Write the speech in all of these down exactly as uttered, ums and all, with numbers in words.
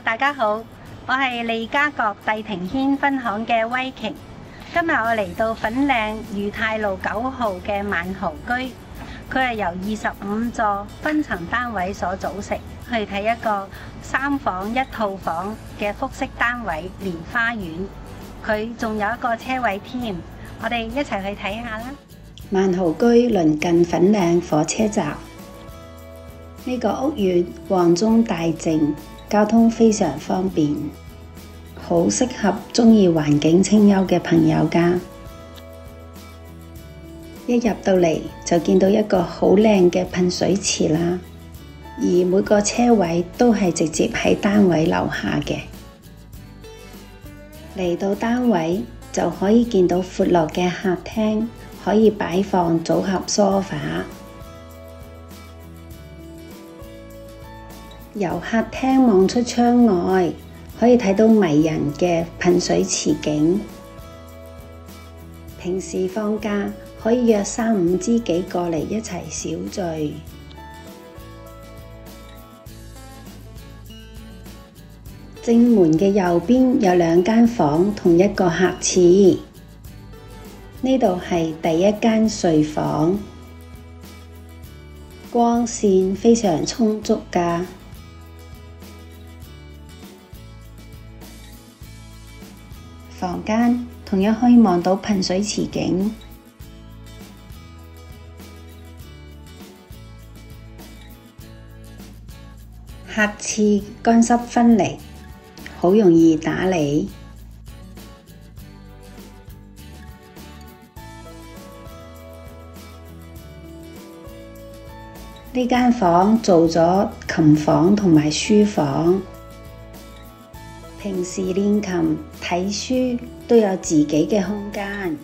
大家好，我係利嘉閣帝庭軒分行嘅威瓊。今日我嚟到粉嶺裕泰路九號嘅萬豪居，佢係由二十五座分層單位所組成，去睇一個三房一套房嘅複式單位蓮花園。佢仲有一個車位添，我哋一齊去睇下啦。 萬豪居鄰近粉嶺火車站，呢個屋苑旺中大靜，交通非常方便，好適合鍾意環境清幽嘅朋友㗎。一入到嚟就見到一個好靚嘅噴水池啦，而每個車位都係直接喺單位樓下嘅。嚟到單位就可以見到闊落嘅客廳，可以擺放組合梳化。由客廳望出窗外，可以睇到迷人嘅噴水池景。平時放假可以約三五知己過嚟一齊小聚。正門嘅右邊有兩間房同一個客廁，呢度係第一間睡房，光線非常充足㗎。房間同樣可以望到噴水池景，客廁乾濕分離，好容易打理。呢間房做咗琴房同埋書房。平時練琴、睇書都有自己嘅空間。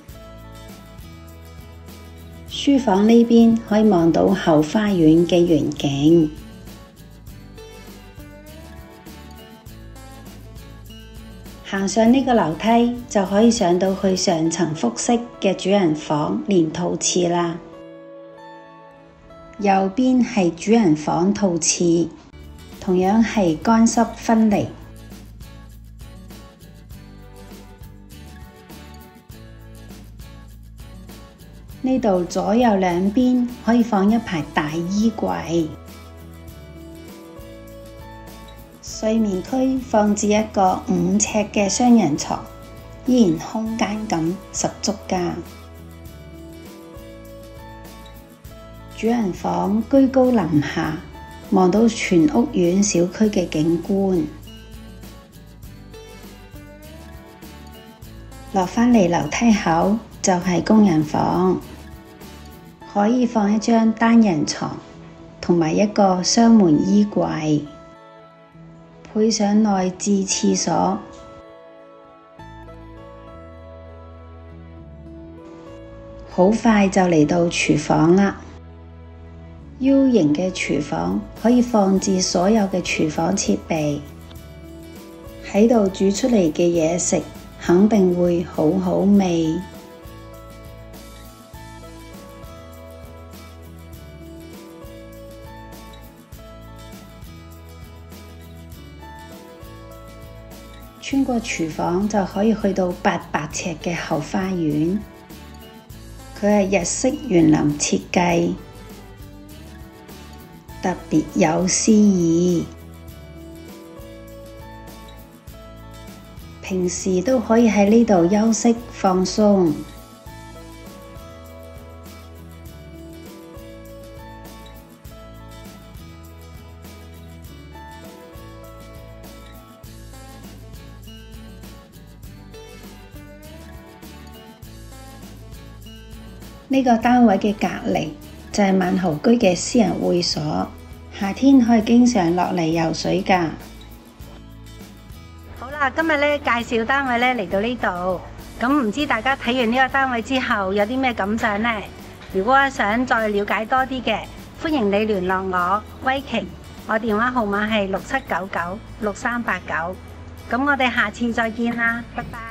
書房呢邊可以望到後花園嘅園景。行上呢個樓梯就可以上到去上層複式嘅主人房連套廁啦。右邊係主人房套廁，同樣係乾濕分離。呢度左右兩邊可以放一排大衣櫃，睡眠區放置一個五尺嘅雙人床，依然空間感十足㗎。主人房居高臨下，望到全屋苑小區嘅景觀。落返嚟樓梯口就係工人房。可以放一張單人床同埋一個雙門衣櫃，配上內置廁所。好快就嚟到廚房啦！U 型嘅廚房可以放置所有嘅廚房設備，喺度煮出嚟嘅嘢食肯定會好好味。穿過廚房就可以去到八百尺嘅後花園，佢係日式園林設計，特別有詩意。平時都可以喺呢度休息放鬆。呢個單位嘅隔離就係萬豪居嘅私人會所，夏天可以經常落嚟游水㗎。 好啦，今日咧介紹單位咧嚟到呢度，咁唔知大家睇完呢個單位之後有啲咩感想呢？如果想再了解多啲嘅，歡迎你聯絡我威瓊，我電話號碼係六七九九六三八九。咁我哋下次再見啦，拜拜。